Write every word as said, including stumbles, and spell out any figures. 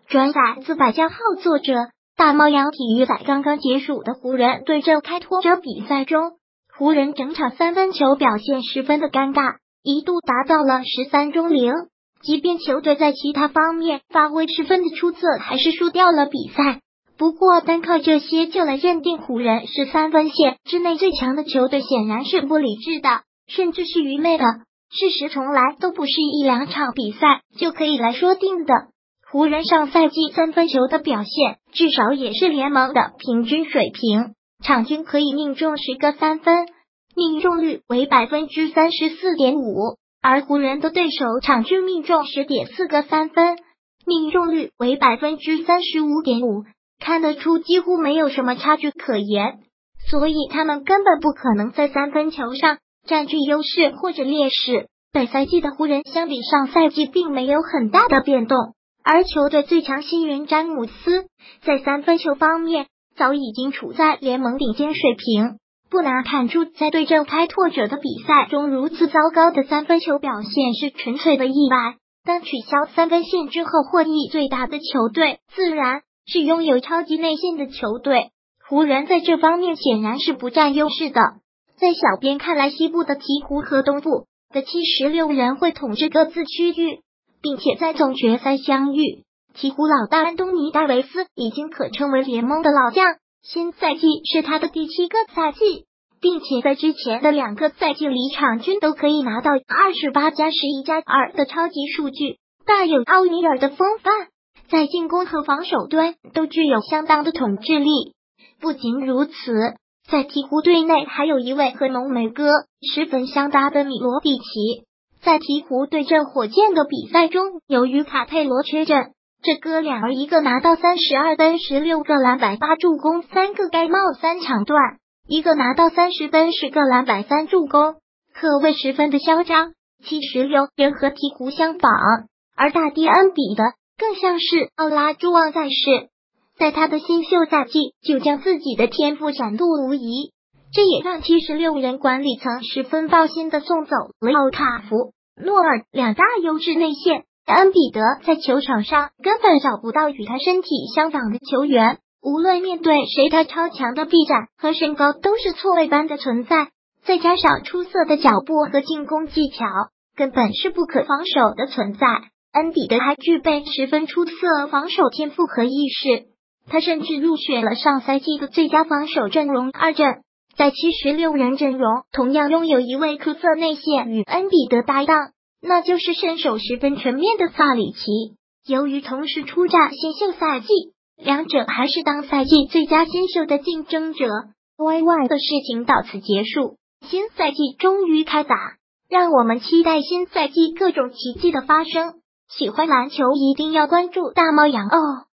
转载自百家号作者。大猫羊体育在刚刚结束的湖人对阵开拓者比赛中，湖人整场三分球表现十分的尴尬，一度达到了十三中零。即便球队在其他方面发挥十分的出色，还是输掉了比赛。不过单靠这些就来认定湖人是三分线之内最强的球队，显然是不理智的，甚至是愚昧的。事实从来都不是一两场比赛就可以来说定的。湖人上赛季三分球的表现至少也是联盟的平均水平，场均可以命中十个三分，命中率为 百分之三十四点五， 而湖人的对手场均命中 十点四个三分，命中率为 百分之三十五点五， 看得出几乎没有什么差距可言，所以他们根本不可能在三分球上占据优势或者劣势。本赛季的湖人相比上赛季并没有很大的变动，而球队最强新人詹姆斯在三分球方面早已经处在联盟顶尖水平，不难看出在对阵开拓者的比赛中如此糟糕的三分球表现是纯粹的意外。当取消三分线之后，获益最大的球队自然是拥有超级内线的球队，湖人在这方面显然是不占优势的。在小编看来，西部的鹈鹕和东部的七十六人会统治各自区域，并且在总决赛相遇。鹈鹕老大安东尼戴维斯已经可称为联盟的老将，新赛季是他的第七个赛季，并且在之前的两个赛季里场均都可以拿到二十八加十一加二的超级数据，大有奥尼尔的风范，在进攻和防守端都具有相当的统治力。不仅如此，在鹈鹕队内还有一位和浓眉哥十分相搭的米罗蒂奇。在鹈鹕对阵火箭的比赛中，由于卡佩罗缺阵，这哥俩儿一个拿到三十二分、十六个篮板、八助攻、三个盖帽三抢断，一个拿到三十分、十个篮板、三助攻，可谓十分的嚣张。七十六人和鹈鹕相仿，而大帝恩比德更像是奥拉朱旺在世，在他的新秀赛季就将自己的天赋展露无遗，这也让七十六人管理层十分放心的送走了奥卡福、诺尔两大优质内线。恩比德在球场上根本找不到与他身体相仿的球员，无论面对谁，他超强的臂展和身高都是错位般的存在，再加上出色的脚步和进攻技巧，根本是不可防守的存在。恩比德还具备十分出色防守天赋和意识，他甚至入选了上赛季的最佳防守阵容二阵。在七十六人阵容同样拥有一位出色内线与恩比德搭档，那就是身手十分全面的萨里奇。由于同时出战新秀赛季，两者还是当赛季最佳新秀的竞争者。Y Y 的事情到此结束，新赛季终于开打，让我们期待新赛季各种奇迹的发生。喜欢篮球一定要关注大猫羊哦。